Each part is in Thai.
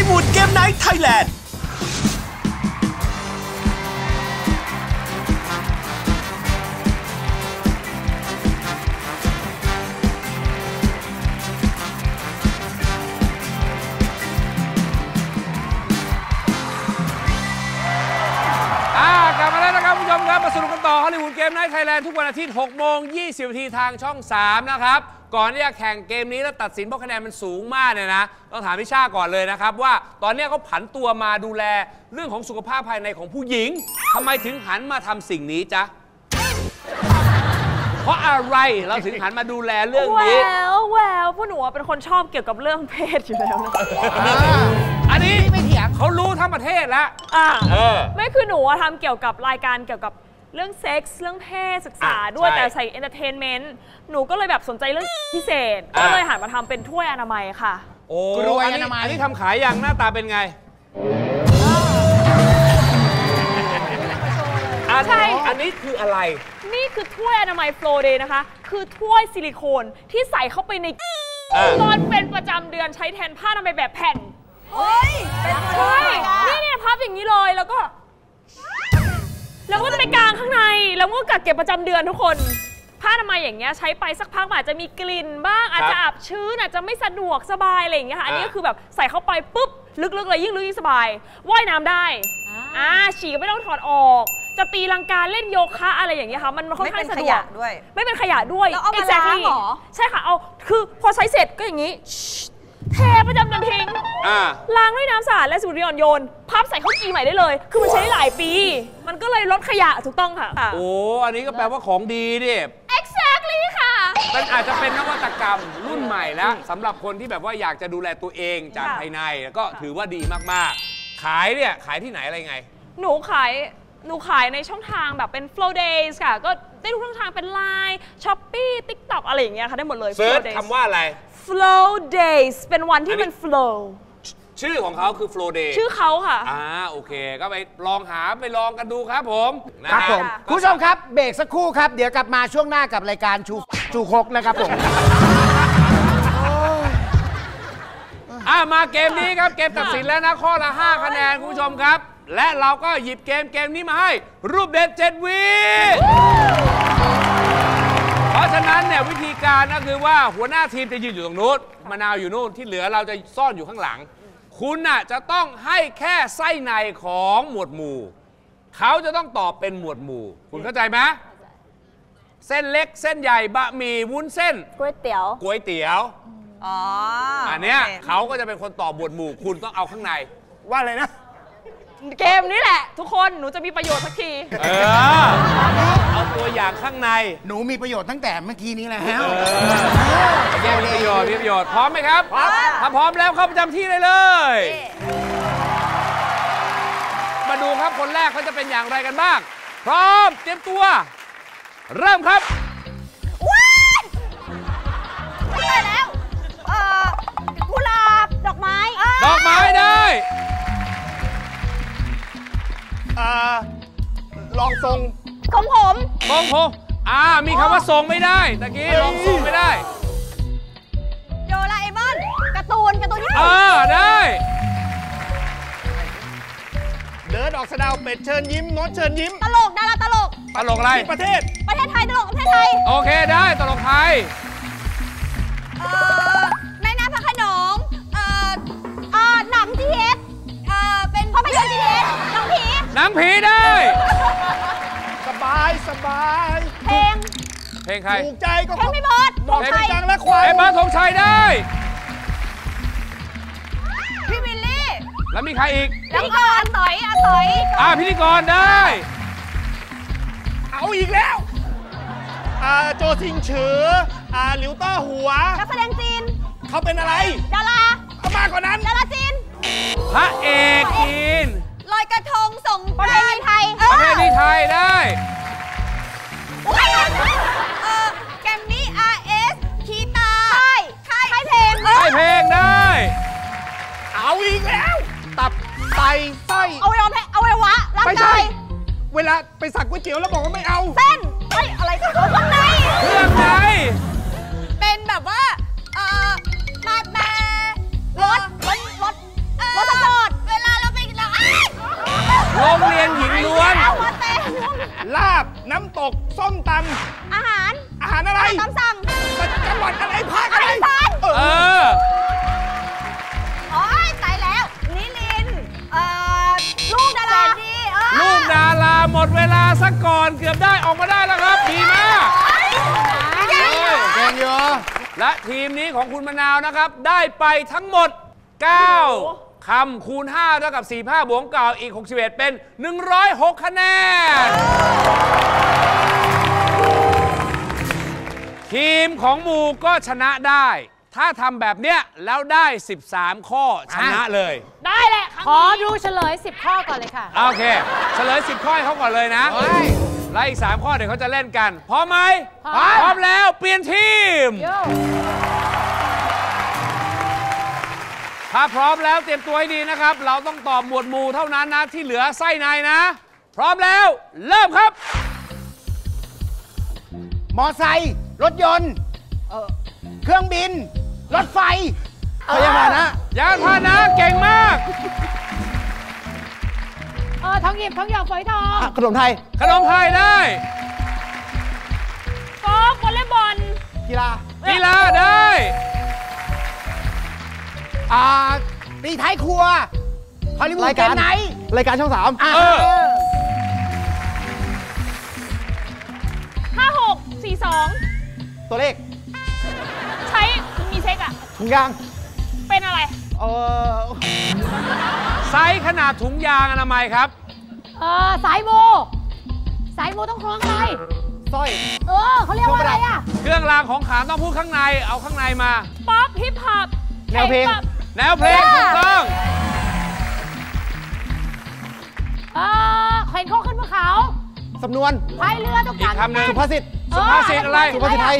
ลีวูดเกมไนท์ไทยแลนด์กลับมาแล้วนะครับผู้ชมครับมาสนุกกันต่อฮอลลีวูดเกมไนท์ไทยแลนด์ทุกวันอาทิตย์ 6:20 นาทีทางช่อง 3 นะครับก่อนที่จะแข่งเกมนี้แล้วตัดสินเพราะคะแนนมันสูงมากเนี่ยนะต้องถามพี่ชาก่อนเลยนะครับว่าตอนนี้เขาผันตัวมาดูแลเรื่องของสุขภาพภายในของผู้หญิงทำไมถึงหันมาทำสิ่งนี้จ๊ะเพราะอะไรเราถึงหันมาดูแลเรื่องนี้แววพวกหนูเป็นคนชอบเกี่ยวกับเรื่องเพศอยู่แล้วนะอันนี้ไม่เถียงเขารู้ทั้งประเทศแล้วไม่คือหนูทำเกี่ยวกับรายการเกี่ยวกับเรื่องเซ็กส์เรื่องเพศศึกษาด้วยแต่ใส่เอนเตอร์เทนเมนต์หนูก็เลยแบบสนใจเรื่องพิเศษก็เลยหันมาทำเป็นถ้วยอนามัยค่ะโอ้กล้วยอนามัยอันนี้ทำขายอย่างหน้าตาเป็นไงใช่อันนี้คืออะไรนี่คือถ้วยอนามัยโฟลเดย์นะคะคือถ้วยซิลิโคนที่ใส่เข้าไปในตอนเป็นประจำเดือนใช้แทนผ้าอนามัยแบบแผ่นใช่เนี่ยพับอย่างนี้เลยแล้วก็จะไปกลางข้างในแล้วก็กักเก็บประจำเดือนทุกคนผ้าอนามัยอย่างเงี้ยใช้ไปสักพักอาจจะมีกลิ่นบ้างอาจจะอับชื้นอาจจะไม่สะดวกสบายอะไรอย่างเงี้ยค่ะอันนี้ก็คือแบบใส่เข้าไปปุ๊บลึกๆเลยยิ่งลึกยิ่งสบายว่ายน้ำได้ฉี่ก็ไม่ต้องถอดออกจะตีลังกาเล่นโยคะอะไรอย่างเงี้ยค่ะมันค่อนข้างสะดวกด้วยไม่เป็นขยะด้วยแล้วเอามาล้างเหรอใช่ค่ะเอาคือพอใช้เสร็จก็อย่างนี้เทประจำเดือนทิ้งล้างด้วยน้ำสะอาดและสูตรอ่อนโยนพับใส่ข้าวจีใหม่ได้เลยคือมันใช้ได้หลายปีมันก็เลยลดขยะถูกต้องค่ะโอ้อันนี้ก็แปลว่าของดีดิ exactly ค่ะมันอาจจะเป็นนวัตกรรมรุ่นใหม่แล้วสำหรับคนที่แบบว่าอยากจะดูแลตัวเองจากภายในก็ถือว่าดีมากๆขายเนี่ยขายที่ไหนอะไรไงหนูขายในช่องทางแบบเป็น Flow Days ค่ะก็ได้ทุกช่องทางเป็น Line Shopee TikTok อะไรอย่างเงี้ยค่ะได้หมดเลยเซิร์ชคำว่าอะไร Flow Days เป็นวันที่มัน flow ชื่อของเขาคือ Flow Day ชื่อเขาค่ะโอเคก็ไปลองกันดูครับผมครับผมคุณผู้ชมครับเบรกสักครู่ครับเดี๋ยวกลับมาช่วงหน้ากับรายการชูคกนะครับผมมาเกมนี้ครับเกมตัดสินแล้วนะข้อละ5 คะแนนคุณผู้ชมครับและเราก็หยิบเกมนี้มาให้รูปเด็ด7 วิเพราะฉะนั้นเนี่ยวิธีการก็คือว่าหัวหน้าทีมจะยืนอยู่ตรงนู้นมะนาวอยู่นู่นที่เหลือเราจะซ่อนอยู่ข้างหลังคุณน่ะจะต้องให้แค่ไส้ในของหมวดหมู่เขาจะต้องตอบเป็นหมวดหมู่คุณเข้าใจไหมเส้นเล็กเส้นใหญ่บะหมี่วุ้นเส้นก๋วยเตี๋ยวอันเนี้ยเขาก็จะเป็นคนตอบหมวดหมู่คุณต้องเอาข้างในว่าอะไรนะเกมนี้แหละทุกคนหนูจะมีประโยชน์สักทีเอาตัวอย่างข้างในหนูมีประโยชน์ตั้งแต่เมื่อกี้นี้แล้วมีประโยชน์พร้อมไหมครับถ้าพร้อมแล้วเข้าประจำที่ได้เลยมาดูครับคนแรกเขาจะเป็นอย่างไรกันบ้างพร้อมเตรียมตัวเริ่มครับได้แล้วกุหลาบดอกไม้ได้ลองทรงของผมมีคำว่าทรงไม่ได้ตะกี้ลองทรงไม่ได้โดราเอมอนการ์ตูนญี่ปุ่นได้เดินออกสะดาวเป็ดเชิญยิ้มโน้ตเชิญยิ้มตลกดาราตลกอะไรประเทศไทยตลกประเทศไทยโอเคได้ตลกไทยแม่น้ำพระโขนงหนังจีเอสเป็นภาพยนตร์จีเอสหนังผีได้สบายเพลงใครถูกใจก็เพลงพี่เบิร์ดบอกเพลงจังและควายเบิร์ดธงชัยได้พี่วิลลี่แล้วมีใครอีกแล้วก็อาต๋อยพิธีกรได้เอาอีกแล้วโจซิงเฉือหลิวต้าหัวนักแสดงจีนเขาเป็นอะไรดาราเอามากกว่านั้นดาราจีนพระเอกจีนลอยกระทงส่งประเพณีไทยได้แกมมี่ RS คีตาค่ายเพลงได้เอาอีกแล้วตับไตไส้เอาไว้วะร่างกายเวลาไปสั่งก๋วยเตี๋ยวแล้วบอกว่าไม่เอาเส้นอะไรเครื่องในเป็นแบบว่า มารถสตกส้มตอาหารำอาหารอะไรตามสั่งจังหวัดอะไรภาคอะไรอีสานเออโอ้ยตายแล้วนิลินทร์ลูกดาราลูกดาราหมดเวลาซะก่อนเกือบได้ออกมาได้แล้วครับดีมากเก่งอยู่และทีมนี้ของคุณมะนาวนะครับ ได้ไปทั้งหมด 9 คำคูณ 5 เท่ากับ 45 บวกเก่าอีก 61 เป็น 106 คะแนน ทีมของหมูก็ชนะได้ ถ้าทำแบบเนี้ยแล้วได้ 13 ข้อชนะเลยได้แหละขอดูเฉลย 10 ข้อก่อนเลยค่ะโอเค เฉลย 10 ข้อให้เขาก่อนเลยนะและอีก 3 ข้อเดี๋ยวเขาจะเล่นกัน พร้อมไหม พร้อมแล้วเปลี่ยนทีม ถ้าพร้อมแล้วเตรียมตัวให้ดีนะครับ เราต้องตอบหมวดหมู่เท่านั้นนะ ที่เหลือไส้ในนะ พร้อมแล้วเริ่มครับมอไซค์รถยนต์เครื่องบิน รถไฟยานพาหนะยานพาหนะเก่งมากทองหยิบทองหยอดฝอยทองขนมไทยขนมไทยได้กอล์ฟวอลเลย์บอลกีฬากีฬาได้ตีท้ายครัวฮอลลีวูดเกมไนท์รายการช่อง 3 56 42 ตัวเลขใช้มีเซ็กอะถุงยางเป็นอะไรไซส์ขนาดถุงยางอนามัยครับสายโมต้องคล้องอะไรสร้อยเขาเรียกว่าอะไรอ่ะเครื่องรางของขลังต้องพูดข้างในเอาข้างในมาป๊อปฮิปฮอปแนวเพลงแนวเพลงถูกต้องเห็นเขาขึ้นภูเขาสำนวนพายเรือต้องอีกคำหนึ่งสุภาษิตสุภาษิตอะไรสุภาษิตไทย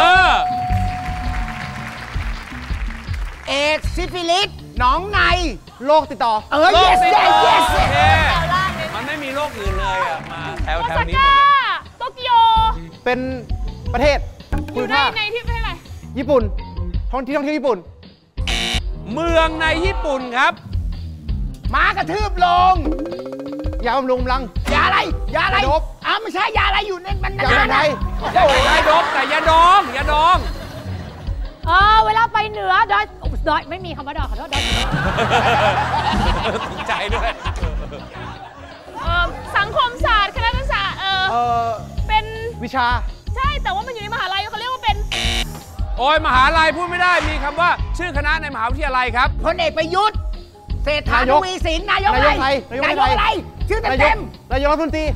เอดซิฟิลิสหนองในโรคติดต่อโรค yes ติดต่อ yes โอเคมันไม่มีโรคอื่นเลยอะมาแถวโอแถวซานี้หมก้าดเลยโตเกียวเป็นประเทศอยู่ในที่ประเทศอะไรญี่ปุ่นท่องเที่ยวญี่ปุ่นเมืองในญี่ปุ่นครับม้ากระทืบลงยาบำรุงกำลังยาอะไรยาอะไรดบไม่ใช่ยาอะไรอยู่ในมันยาอะไรยาดมแต่ยาดองยาดองเวลาไปเหนือดอยไม่มีคำว่าดอยขอโทษดอยถูกใจด้วยสังคมศาสตร์คณะศาสตร์เป็นวิชาใช่แต่ว่ามันอยู่ในมหาลัยเขาเรียกว่าเป็นโอ้ยมหาลัยพูดไม่ได้มีคำว่าชื่อคณะในมหาวิทยาลัยครับพลเอกประยุทธ์เศรษฐาทวีสินนายกอะไรนายกอะไรชื่อเต็มนายกรัฐมนตรี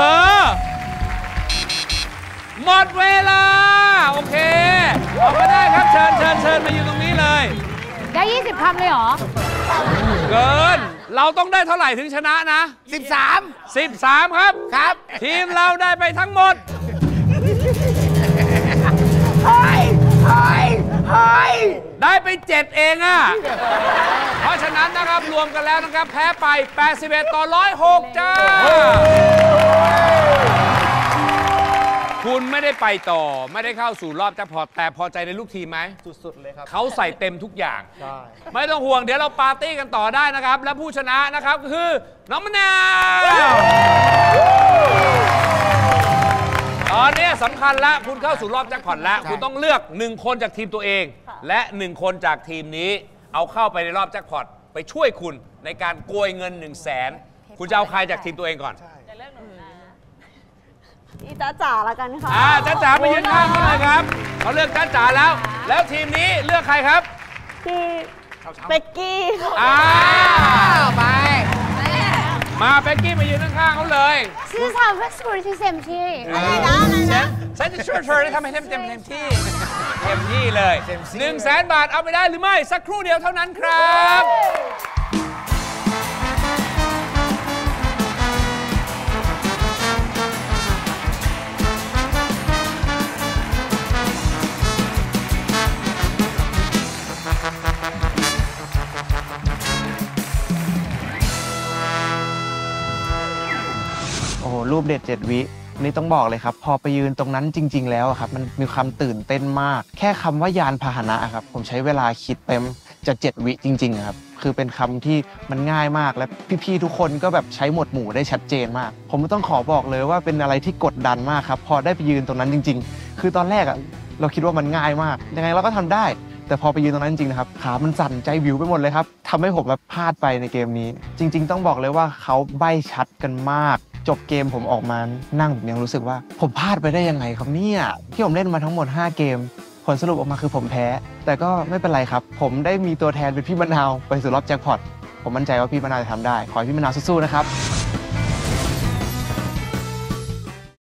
หมดเวลาโอเคออกมาได้ครับเชิญมาอยู่ตรงนี้เลยได้ 20 คำเลยเหรอเกินเราต้องได้เท่าไหร่ถึงชนะนะ13ครับ ทีมเราได้ไปทั้งหมดได้ไป7เองอ่ะเพราะฉะนั้นนะครับรวมกันแล้วนะครับแพ้ไป81 ต่อ 106จ้าคุณไม่ได้ไปต่อไม่ได้เข้าสู่รอบแจ็คพอตแต่พอใจในลูกทีมไหมสุดๆเลยครับเขาใส่เต็มทุกอย่างไม่ต้องห่วงเดี๋ยวเราปาร์ตี้กันต่อได้นะครับและผู้ชนะนะครับก็คือน้องมะนาวตอนนี้สำคัญแล้วคุณเข้าสู่รอบแจ็คพอตแล้วคุณต้องเลือก1คนจากทีมตัวเองและ1คนจากทีมนี้เอาเข้าไปในรอบแจ็คพอตไปช่วยคุณในการโกยเงิน100,000คุณจะเอาใครจากทีมตัวเองก่อนอีจ้าจ๋าละกันค่ะจ้าจ๋าไปยืนข้างเขาเลยครับเขาเลือกจ้าจ๋าแล้วทีมนี้เลือกใครครับพี่เบกกี้ไปมาเบกกี้มายืนข้างๆเขาเลยชื่อสาวเพื่อสกุลที่เซมที่อะไรนะฉันจะช่วยเธอได้ทำให้เต็มที่เลย100,000 บาทเอาไปได้หรือไม่สักครู่เดียวเท่านั้นครับโอ้โหรูปเด็ด7 วินี่ต้องบอกเลยครับพอไปยืนตรงนั้นจริงๆแล้วครับมันมีความตื่นเต้นมากแค่คำว่ายานพาหนะครับผมใช้เวลาคิดไปจะ7 วิจริงๆครับคือเป็นคำที่มันง่ายมากและพี่ๆทุกคนก็แบบใช้หมวดหมู่ได้ชัดเจนมากผมต้องขอบอกเลยว่าเป็นอะไรที่กดดันมากครับพอได้ไปยืนตรงนั้นจริงๆคือตอนแรกเราคิดว่ามันง่ายมากยังไงเราก็ทำได้แต่พอไปยืนตรงนั้นจริงๆนะครับขามันสั่นใจวิวไปหมดเลยครับทำให้ผมแบบพลาดไปในเกมนี้จริงๆต้องบอกเลยว่าเขาใบ้ชัดกันมากจบเกมผมออกมานั่งผมยังรู้สึกว่าผมพลาดไปได้ยังไงครับเนี่ยที่ผมเล่นมาทั้งหมด5 เกมผลสรุปออกมาคือผมแพ้แต่ก็ไม่เป็นไรครับผมได้มีตัวแทนเป็นพี่มะนาวไปสู่รอบแจ็คพอตผมมั่นใจว่าพี่มะนาวจะทำได้ขอให้พี่มะนาวสู้ๆนะครับ